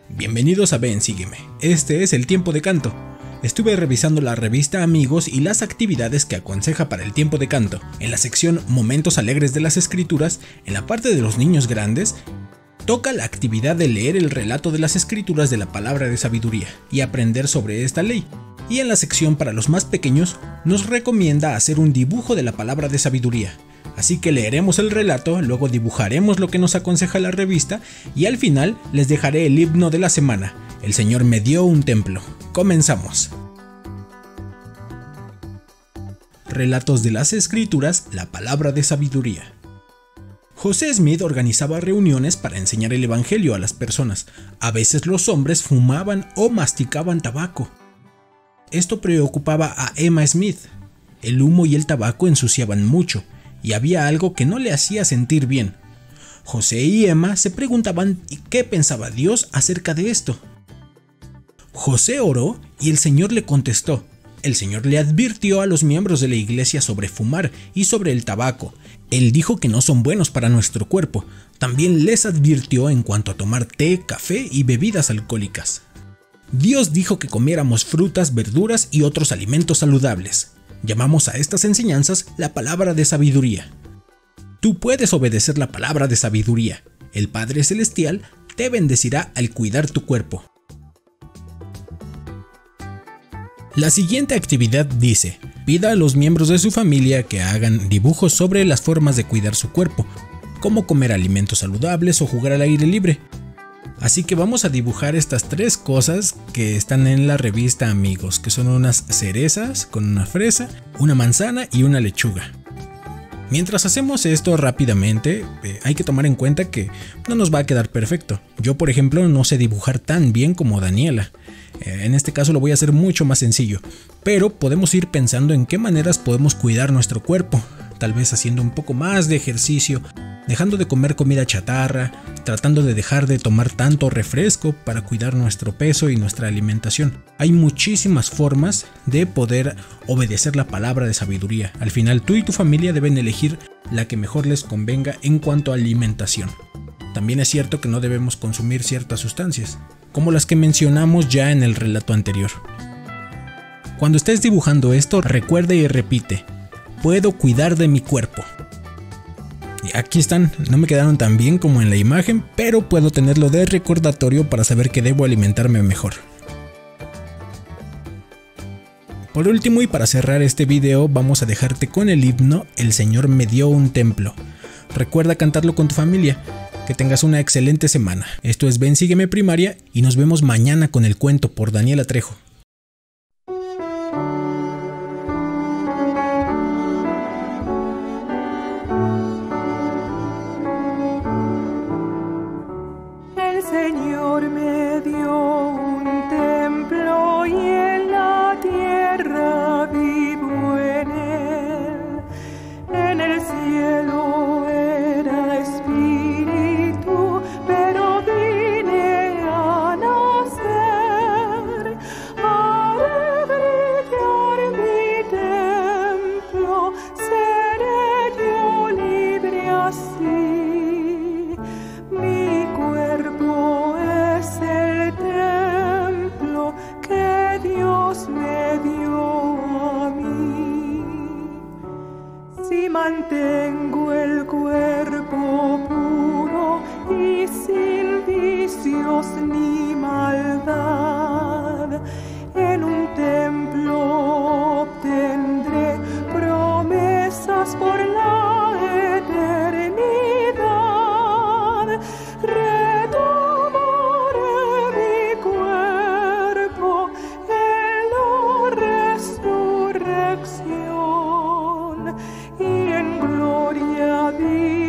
Bienvenidos a Ven, sígueme. Este es el tiempo de canto. Estuve revisando la revista Amigos y las actividades que aconseja para el tiempo de canto. En la sección Momentos Alegres de las Escrituras, en la parte de los niños grandes, toca la actividad de leer el relato de las escrituras de la palabra de sabiduría y aprender sobre esta ley. Y en la sección para los más pequeños, nos recomienda hacer un dibujo de la palabra de sabiduría. Así que leeremos el relato, luego dibujaremos lo que nos aconseja la revista y al final les dejaré el himno de la semana. El Señor me dio un templo. Comenzamos. Relatos de las Escrituras, la palabra de sabiduría. José Smith organizaba reuniones para enseñar el evangelio a las personas. A veces los hombres fumaban o masticaban tabaco. Esto preocupaba a Emma Smith. El humo y el tabaco ensuciaban mucho, y había algo que no le hacía sentir bien. José y Emma se preguntaban qué pensaba Dios acerca de esto. José oró y el Señor le contestó. El Señor le advirtió a los miembros de la iglesia sobre fumar y sobre el tabaco. Él dijo que no son buenos para nuestro cuerpo. También les advirtió en cuanto a tomar té, café y bebidas alcohólicas. Dios dijo que comiéramos frutas, verduras y otros alimentos saludables. Llamamos a estas enseñanzas la palabra de sabiduría. Tú puedes obedecer la palabra de sabiduría. El Padre Celestial te bendecirá al cuidar tu cuerpo. La siguiente actividad dice: pida a los miembros de su familia que hagan dibujos sobre las formas de cuidar su cuerpo, como comer alimentos saludables o jugar al aire libre. Así que vamos a dibujar estas tres cosas que están en la revista Amigos, que son unas cerezas con una fresa, una manzana y una lechuga. Mientras hacemos esto rápidamente, hay que tomar en cuenta que no nos va a quedar perfecto. Yo, por ejemplo, no sé dibujar tan bien como Daniela. En este caso lo voy a hacer mucho más sencillo, pero podemos ir pensando en qué maneras podemos cuidar nuestro cuerpo. Tal vez haciendo un poco más de ejercicio, dejando de comer comida chatarra, tratando de dejar de tomar tanto refresco para cuidar nuestro peso y nuestra alimentación. Hay muchísimas formas de poder obedecer la palabra de sabiduría. Al final tú y tu familia deben elegir la que mejor les convenga en cuanto a alimentación. También es cierto que no debemos consumir ciertas sustancias, como las que mencionamos ya en el relato anterior. Cuando estés dibujando esto, recuerda y repite: puedo cuidar de mi cuerpo. Y aquí están, no me quedaron tan bien como en la imagen, pero puedo tenerlo de recordatorio para saber que debo alimentarme mejor. Por último y para cerrar este video, vamos a dejarte con el himno El Señor me dio un templo. Recuerda cantarlo con tu familia. Que tengas una excelente semana. Esto es Ven, sígueme primaria y nos vemos mañana con el cuento por Daniela Trejo. El Señor me dio un templo y en la tierra vivo en él. En el cielo era espíritu, pero vine a nacer. Haré brillar mi templo, seré yo libre así. Mi cuerpo es el templo que Dios me dio a mí. Si mantengo el cuerpo puro y sin vicios ni maldad, en un templo obtendré promesas por la eternidad. Retomaré mi cuerpo en la resurrección y en gloria viviré.